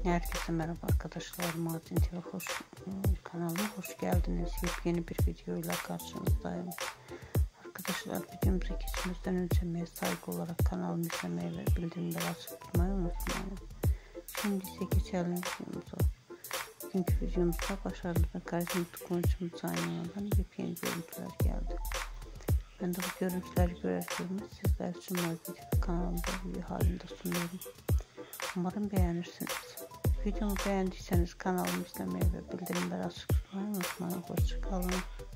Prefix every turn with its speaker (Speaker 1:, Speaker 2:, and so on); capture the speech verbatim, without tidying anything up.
Speaker 1: Herkese merhaba arkadaşlar. Mardin T V hoş, kanalıma hoş geldiniz. Yepyeni bir videoyla karşınızdayım. Arkadaşlar, videomuza geçmeden önce emeğe saygı olarak kanalımı izlemeyi ve bildirimleri açık tutmayı unutmayın. Şimdi ise geçelim videomuza. Bugünkü videomuzda başarılı ve karizmatik oyuncumuz yayınlanan yepyeni görüntüler geldi. Ben de bu görüntüleri görer görmez sizler için Mardin T V kanalımda video halinde sunuyorum. Umarım beğenirsiniz. Videomu beğendiyseniz kanalımı izlemeyi ve bildirimleri açık tutmayı unutmayın. Hoşça kalın.